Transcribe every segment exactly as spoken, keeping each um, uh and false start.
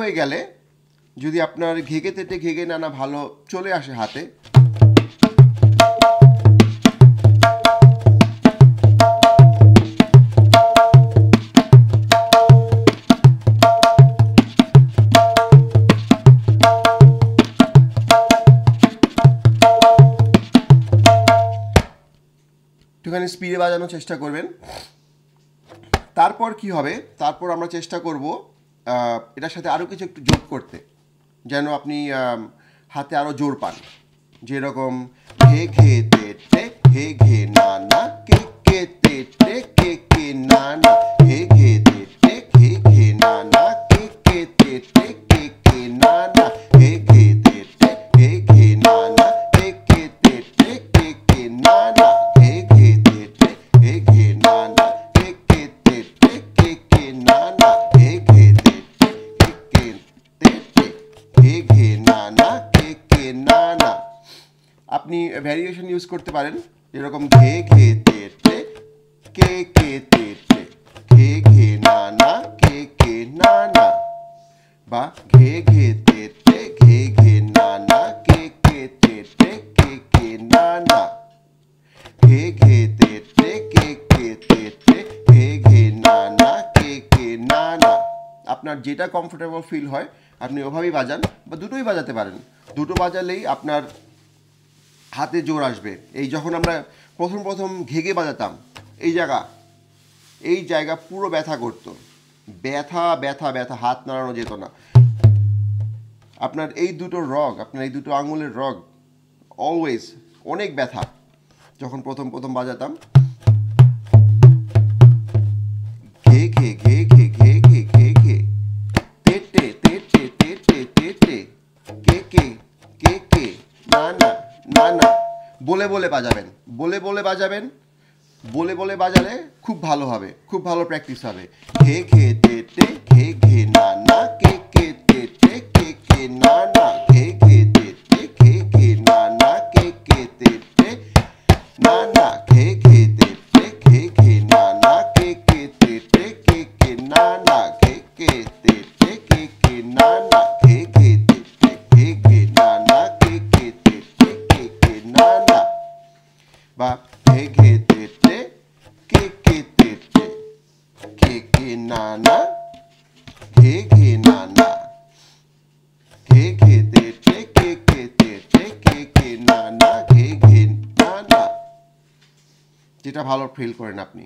হয়ে গেলে যদি আপনার ঘেঘে তেটে ঘেঘে নানা ভালো চলে আসে হাতে, একটুখানি স্পিডে বাজানোর চেষ্টা করবেন। তারপর কি হবে, তারপর আমরা চেষ্টা করব এটার সাথে আরও কিছু একটু যোগ করতে, যেন আপনি হাতে আরও জোর পান। যেরকম ঘে ঘে তে টে হে ঘে না না কে কে তে টে কে কে না না হে ঘে তে টে হে ঘে না না কে কে তে টে কে কে না না হে ঘে তে টে হে ঘে না না কে কে তে টে কে কে না না হে ঘে তে টে হে ঘে না না কে কে তে টে কে কে না না হে ঘে তে টে কে কে তে টে হে ঘে না না কে কে না না। আপনি ভ্যারিয়েশন ইউজ করতে পারেন, যেরকম ঘে ঘে তে টে কে কে তে টে ঘে ঘে না না কে কে না না, বা ঘে ঘে তে টে ঘে ঘে না না কে কে তে টে কে কে না না ঘে ঘে তে টে কে কে তে টে ঘে ঘে না না কে কে না না। আপনার যেটা কমফোর্টেবল ফিল হয় আপনি ওভাবেই বাজান, বা দুটোই বাজাতে পারেন। দুটো বাজালেই আপনার হাতে জোর আসবে। এই যখন আমরা প্রথম প্রথম ঘেঘে বাজাতাম, এই জায়গা এই জায়গা পুরো ব্যথা করতো, ব্যথা ব্যথা ব্যথা, হাত নাড়ানো যেত না। আপনার এই দুটো রগ, আপনার এই দুটো আঙুলের রগ অলওয়েজ অনেক ব্যথা যখন প্রথম প্রথম বাজাতাম। ঘে ঘে ঘে ঘে ঘে ঘে ঘে ঘে তে টে তে টে তে টে তে টে কে কে কে কে না না না না, বলে বলে বাজাবেন, বলে বলে বাজাবেন, বলে বলে বাজালে খুব ভালো হবে, খুব ভালো প্র্যাকটিস হবে। ঘে ঘে তে টে ঘে ঘে না না কে কে তে টে কে কে না না ঘে ঘে তে টে ঘে ঘে না না কে কে তে টে না না ঘে ঘে তে টে ঘে ঘে না না কে কে তে টে কে কে না না ঘে ঘে তে টে কে কে না না ঘে ঘে তে টে ঘে ঘে না না কে কে তে টে কে কে না না, বা ঘে ঘে তে টে কে কে তে টে কে কে না না ঘে ঘে না না ঘে ঘে তে টে কে কে তে টে কে কে না না ঘে ঘে না না, যেটা ভালো ফিল করেন আপনি।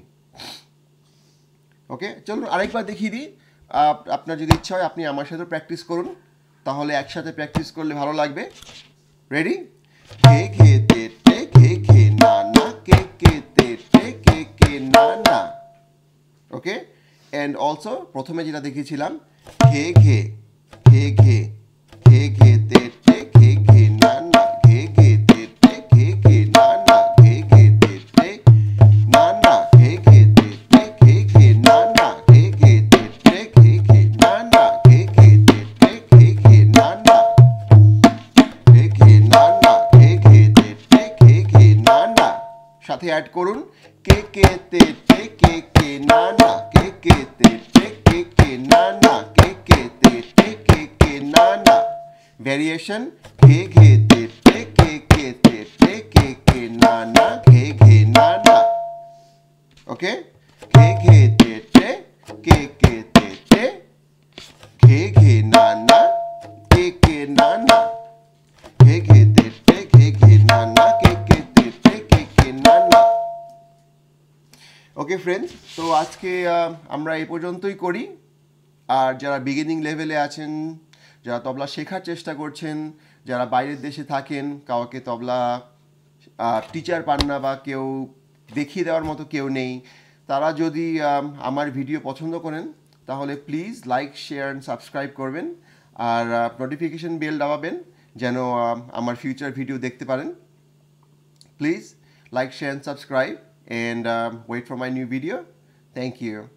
ওকে, চলুন আরেকবার দেখিয়ে দিই। আপনার যদি ইচ্ছা হয় আপনি আমার সাথে প্র্যাকটিস করুন, তাহলে একসাথে প্র্যাকটিস করলে ভালো লাগবে। রেডি? ঘে ঘে তে টে ঘে ঘে না না কে কে তে টে কে কে না না। ওকে, অ্যান্ড অলসো প্রথমে যেটা দেখিয়েছিলাম ঘে ঘে ঘে ঘে ঘে ঘে তে টে ঘে ঘে না না ঘে ঘে তে টে ঘে ঘে না না ঘে ঘে তে টে না না ঘে ঘে তে টে ঘে ঘে না না ঘে ঘে তে টে ঘে ঘে না না ঘে ঘে তে টে ঘে ঘে না না ঘে ঘে না না ঘে ঘে তে টে ঘে ঘে না না। সাথে অ্যাড করুন কে কে তে টে কে কে না না কে কে তে টে কে কে না না কে কে তে টে কে কে না না। ভ্যারিয়েশন ঘে ঘে তে টে কে কে তে টে কে কে না না ঘে ঘে না না। ওকে, ঘে ঘে তে টে কে কে তে টে ঘে ঘে না না কে কে না না ঘে ঘে তে টে ঘে ঘে না না কে কে তে টে কে কে না না। ওকে ফ্রেন্ডস, তো আজকে আমরা এই পর্যন্তই করি। আর যারা বিগিনিং লেভেলে আছেন, যারা তবলা শেখার চেষ্টা করছেন, যারা বাইরের দেশে থাকেন, কাউকে তবলা টিচার পান না বা কেউ দেখিয়ে দেওয়ার মতো কেউ নেই, তারা যদি আমার ভিডিও পছন্দ করেন তাহলে please like share and subscribe করবেন, আর নোটিফিকেশন বেল দাবাবেন যেন আমার ফিউচার ভিডিও দেখতে পারেন। Please like share and subscribe and um, wait for my new video. Thank you.